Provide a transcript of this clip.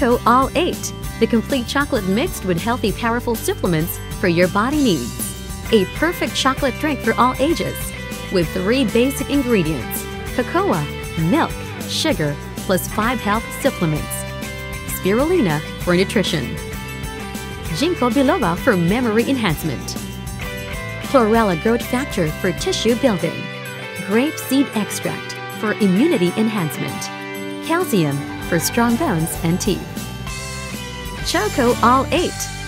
Choco All 8, the complete chocolate mixed with healthy, powerful supplements for your body needs. A perfect chocolate drink for all ages, with 3 basic ingredients: cocoa, milk, sugar, plus 5 health supplements. Spirulina for nutrition. Ginkgo biloba for memory enhancement. Chlorella growth factor for tissue building. Grape seed extract for immunity enhancement. Calcium for strong bones and teeth. Choco All 8